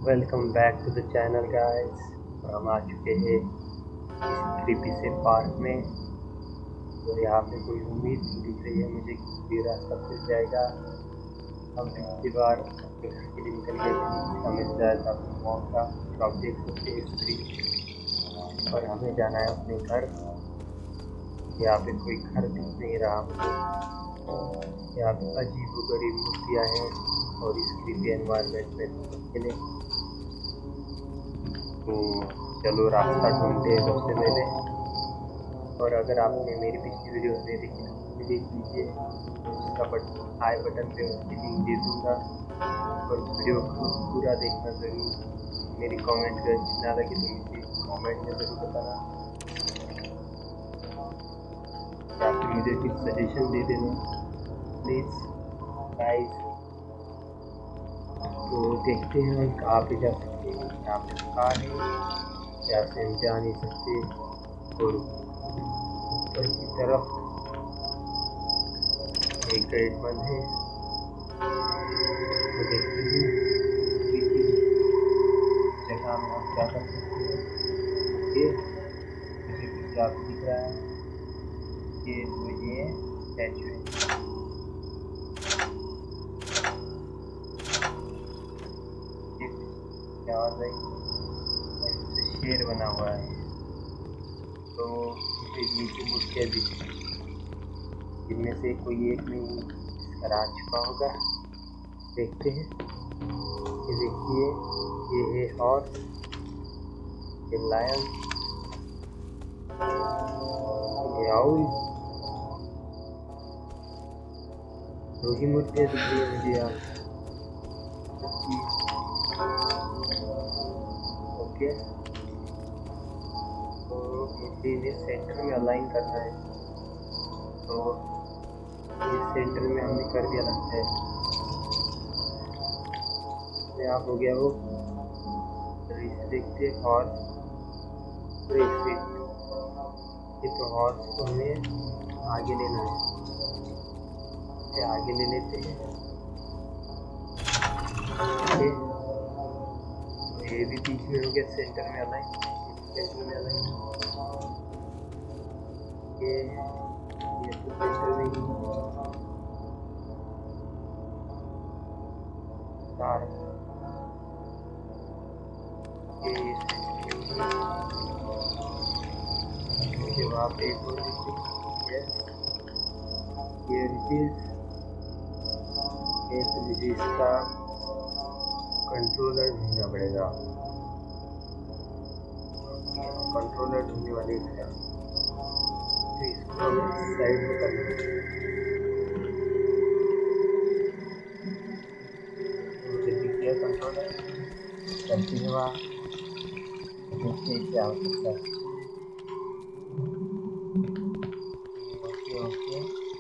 Welcome back to the channel guys. हम आ चुके हैं इस क्रीपी से पार्क में। और यहाँ पे कोई उम्मीद नहीं दिख रही है मुझे कि ये रास्ता खुल जाएगा। हम पिछली बार अपने घर के लिए निकल गए थे, हमें जाया था अपने मौका। तो आप देख सकते हैं स्क्रीन और हमें जाना है अपने घर। यहाँ पे कोई घर दिख नहीं रहा मुझे। यहाँ पे अजीब गरीब मूर्तियाँ हैं और इस क्रीपी एनवायरनमेंट में अकेले। तो चलो रास्ता ढूंढते हैं सबसे पहले। और अगर आपने मेरी पिछली वीडियो नहीं देखी तो भी देख लीजिए। उसका आई बटन पे उसकी लिंक दे दूँगा। और वीडियो को पूरा देखना ज़रूर। मेरी कमेंट अगर अच्छी ना लगे तो मुझे कमेंट में ज़रूर बताना, या फिर मुझे कुछ सजेशन दे देना प्लीज़ गाइस। तो देखते हैं हम कहाँ पे जा सकते हैं। यहाँ पे कार है, यहाँ से हम जा नहीं सकते। और ऊपर की तरफ एक गेट बंद है। तो देखते हैं जगह में हम क्या कर सकते हैं। ये मुझे कुछ यहाँ पे दिख रहा है, ये स्टैचू है। ये कुछ याद है, शेर बना हुआ है। तो मुझे नीचे मूर्तियाँ दिख रही हैं, जिनमें से कोई एक में इसका राज छुपा होगा। देखते हैं। ये देखिए, ये है हॉर्स, ये लायन, ये आउल। दो ही मूर्तियाँ दिख रही है मुझे यहाँ। ओके, तो मुझे इन्हें सेंटर में अलाइन करना है। तो इस सेंटर में हमने कर दिया लगता है। यहाँ हो गया वो। तो इसे देखते हैं हॉर्स। तो ये तो हॉर्स को हमें आगे लेना है। इसे आगे ले लेते हैं। ओके, तो ये भी बीच में हो गया, सेंटर में अलाइन। सेंटर में अलाइन, ये तो सेंटर में ही कार है। मुझे वहाँ पे एक और तो मुझे इसका कंट्रोलर ढूंढना पड़ेगा। कंट्रोलर ढूंढने वाले इसका, तो इसको हमें साइड में करना है। मुझे दिख गया कंट्रोलर, चलती है वहाँ। देखते हैं क्या हो सकता है। ओके ओके,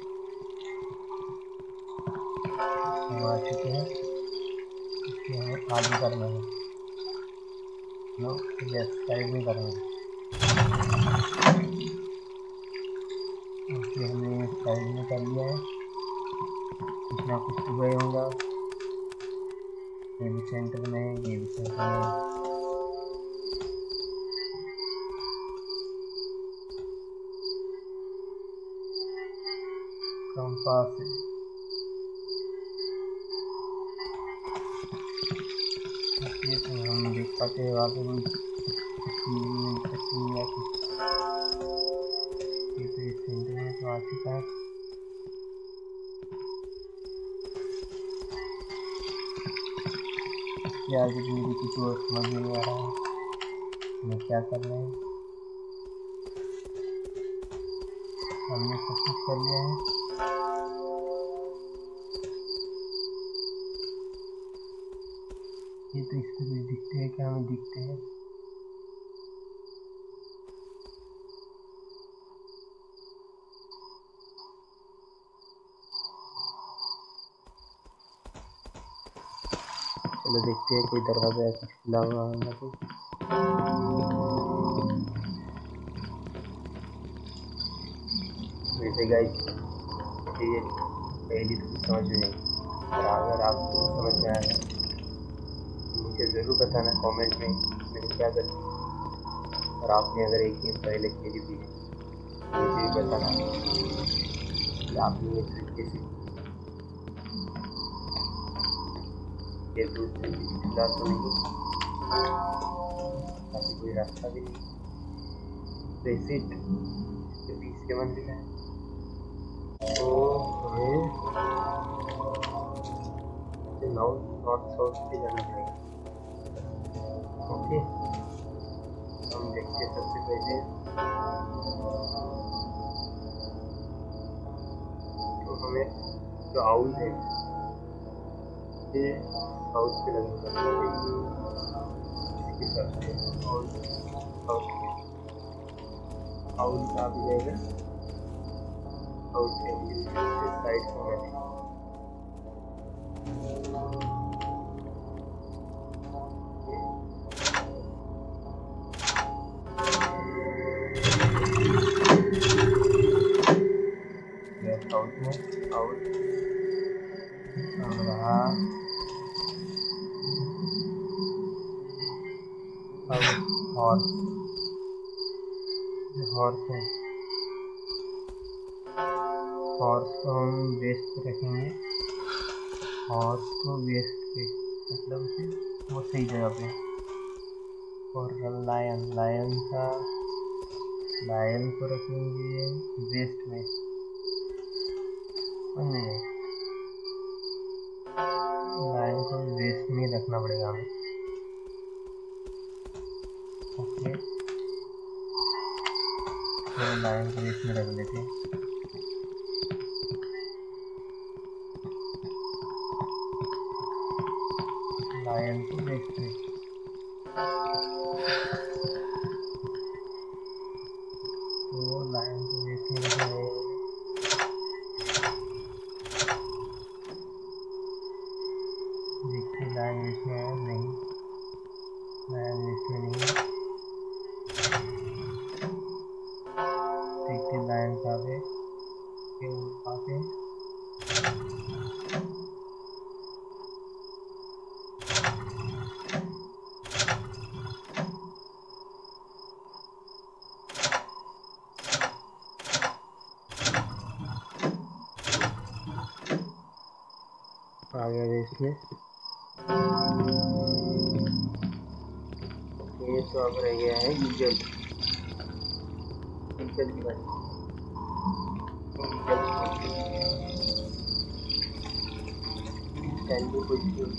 हम आ चुके हैं। इसे हमें आगे करना है। नो, यस, साइड में करना है। ओके, हमने साइड में कर लिया है। कुछ ना कुछ तो गए होगा। ये भी सेंटर में है, ये भी सेंटर में है। कंपास है। ये तो हम देख पाते हैं वहाँ पे कोई चीज मिल सकती है या कुछ। ये तो इस सेंटर में तो आ चुका है। इसके आगे भी मुझे कुछ और समझ में नहीं आ रहा है हमें क्या करना है। हमने सब कुछ कर लिया है। ये तो इसको कुछ दिखते हैं, क्या हमें दिखते हैं। चलो देखते हैं, कोई दरवाजा है कुछ खुला हुआ है तो। वैसे गाइस, ये पहली तो कुछ समझ में नहीं, और अगर आपको समझ में आया तो मुझे मुझे ज़रूर बताना कमेंट में मैंने क्या गलती, और आपने अगर एक गेम पहले खेली भी है तो मुझे भी बताना कि आपने ये ट्रिक कैसे ये दूसरे किसी खिलाफ तो नहीं, ताकि कोई रास्ता भी नहीं। प्रेसिट B7 लिखा है तो हमें नॉर्थ साउथ पे जाना पड़ेगा। ओके, हम देखते हैं सबसे पहले तो हमें जो आउल है ये साउथ पे लगना पड़ेगा। इसके हिसाब से आउल साउथ आउल का भी जाएगा साउथ एंगल से साइड में साउथ में साउथ रहा हॉर्स हॉर्स है, हॉर्स को हम वेस्ट पे रखेंगे। हॉर्स को वेस्ट पे मतलब से वो सही जगह पे। और लायन लायन का लायन को रखेंगे वेस्ट में। नहीं, लायन को वेस्ट में रखना पड़ेगा हमें। ओके, तो लायन को वेस्ट में रख लेते हैं। लायन को वेस्ट में तो लायन को वेस्ट में रखेंगे। देखिए लाइन वेस्ट में है, नहीं लाइन वेस्ट में नहीं है। देखिए लाइन कहाँ पे पाते हैं। आ गया वेस्ट में। ये तो अब रह गया है ईगल ईगल की बात। ईगल को ईगल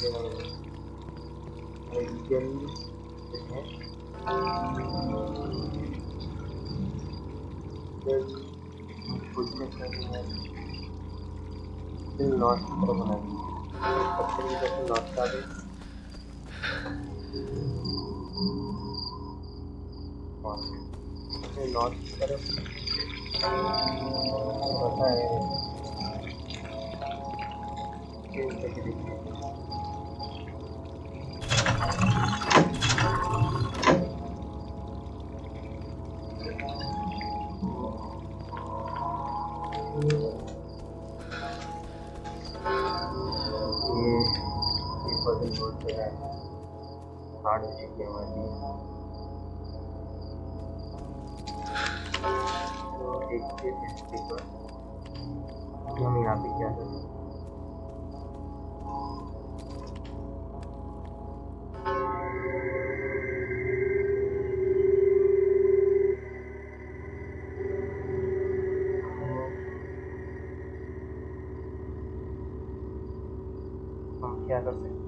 नॉर्थ की तरफ बना दी। पत्थर की तरफ नॉर्थ का दे नॉर्थ की तरफ पता है देखिए बहुत हार्ड हो चुकी है हमारी। तो देखते हैं हम यहाँ पे क्या करें। हम क्या कर सकते हैं।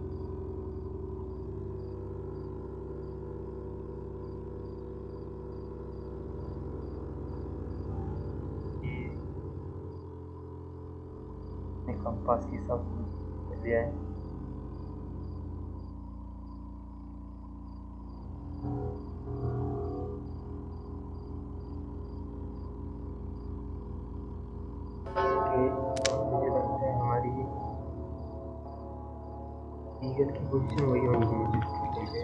कंपास की सब लिया है। मुझे लगता है हमारी ईगल की पोजीशन वही होनी चाहिए।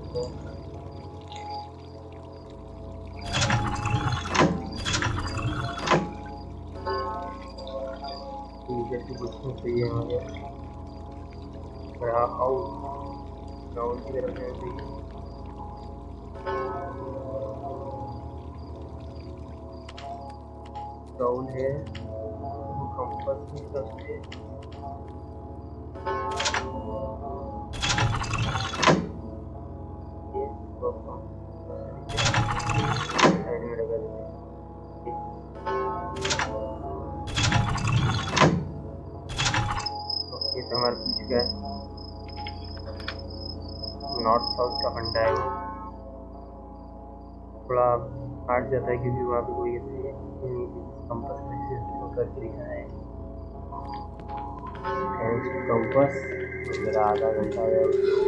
को। जैसे घुसना चाहिए हमारे ग्राउंड की तरफ जाना चाहिए। ग्राउंड है वो कंपास की तरफ से साइड में लगा देते हैं। ओके, तो हमारे पीछे का नॉर्थ साउथ का फंडा है, वो थोड़ा हार्ड जाता है क्योंकि वहाँ पे कोई ऐसे कंपास करके लिखा है थैंक्स टू कंपास। मेरा आधा घंटा है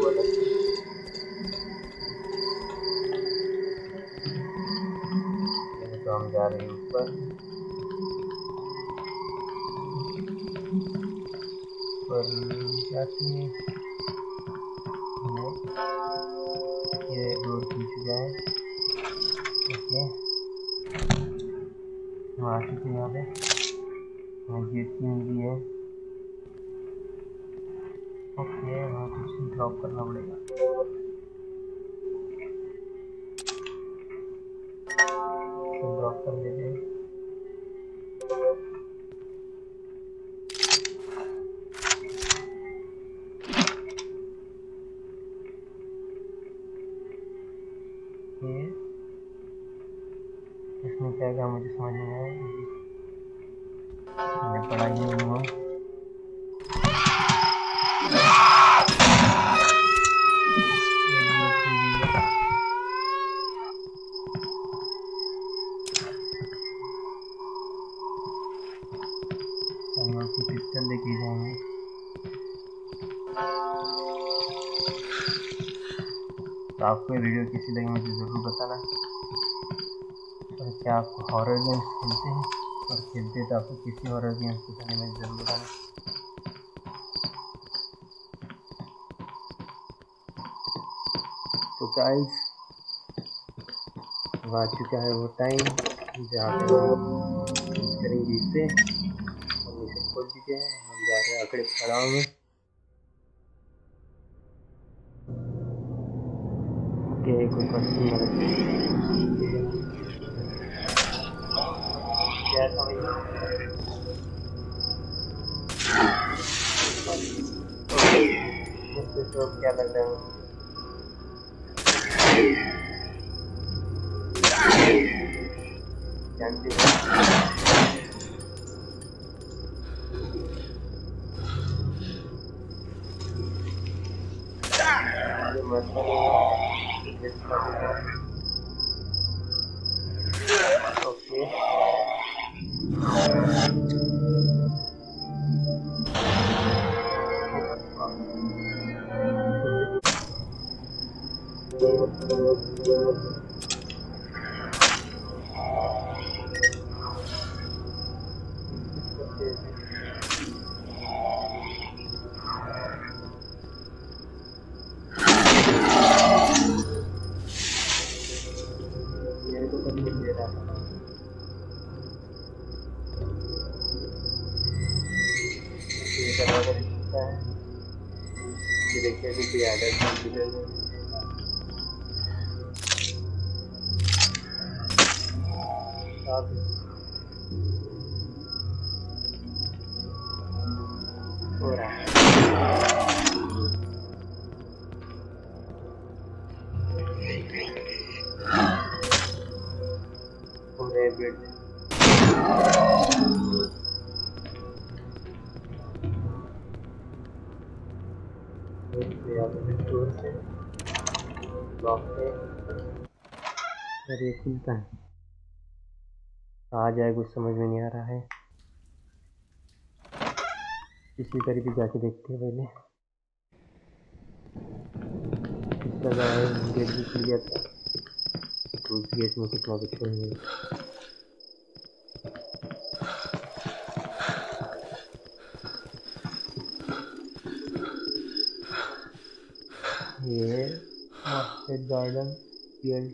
तो हम जा रहे हैं ऊपर। पर जाते ये रोड खुल चुका है। ओके, हम आ चुके हैं यहाँ पे। गेट की भी है। ओके, वहाँ कुछ ड्रॉप करना पड़ेगा। ड्रॉप कर देते हैं। इसमें क्या क्या मुझे समझ नहीं आया, मैं पढ़ाई नहीं हुआ। हम आपको पिस्टल लेके जाएंगे। तो आपको ये वीडियो कैसी लगी मुझे ज़रूर बताना। और क्या आप हॉरर गेम्स खेलते हैं, और खेलते हैं तो आपको किसी हॉरर गेम्स पसंद है मुझे ज़रूर बताना। तो गाइस, आ चुका है वो टाइम जहाँ पे हम करेंगे इससे। हम इसे खोल चुके हैं, हम जा रहे हैं अगले पड़ाव में। ओके, कोई क्वेश्चन क्या समझ तो क्या लग रहा है जानते हो? ओके, मेरे को तो नहीं दे रहा था। ये दरवाजा दिखता है, ये देखिए अभी कोई एडल्ट कंप्यूटर में हो रहा है। बेड लॉक है, ये खुलता है। आ जाए, कुछ समझ में नहीं आ रहा है। इसी तरह भी जाके देखते हैं पहले। इस लगा है गेट भी खुल गया था, तो उस गेट में कितना कुछ नहीं। ये मार्केट गार्डन फील्ड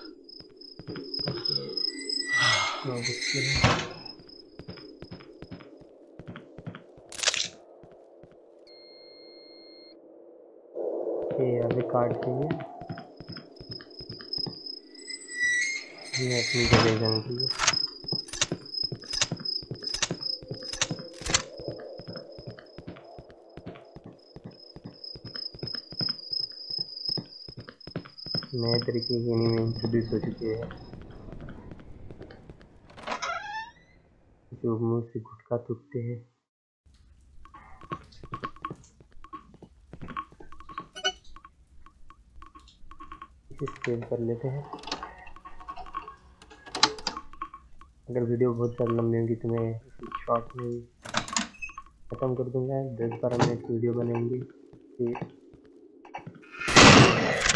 यहाँ पे कार्ड चाहिए अपनी जगह जाने के लिए। नए तरीके की एनिमे इंट्रोड्यूस हो चुके हैं जो मुंह से गुटखा थूकते हैं। इसे सेव कर लेते हैं। अगर वीडियो बहुत ज़्यादा लंबी होगी तो मैं इसी शॉर्ट में ख़त्म कर दूंगा। 10-12 मिनट की वीडियो बनेंगी। फिर